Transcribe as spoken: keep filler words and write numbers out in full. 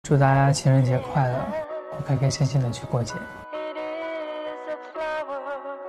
祝大家情人节快乐，我开开心心的去过节。 It is a flower.